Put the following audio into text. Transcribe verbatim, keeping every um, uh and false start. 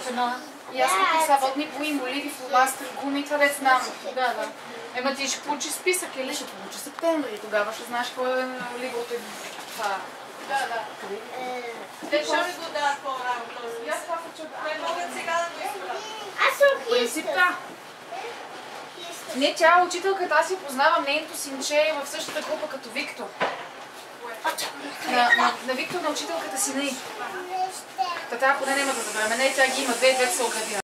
едно. И аз написа водни бои, моливи, фломастер, гуми, това дет знам. Да, да. Ема ти ще получи списък или ще получи септември, тогава ще знаеш какво е ливото това. Да, да. Те ще ми го дадат по-рано този. И аз това хочу да... Не могат сега да го изправят. Аз съм Принцип, да. Не, тя е учителката, аз си познавам нейното синче е в същата група като Виктор. На, на, на Виктор, на учителката си не. Та тя поне няма да забравя. Не, тя ги има две, две са оградина.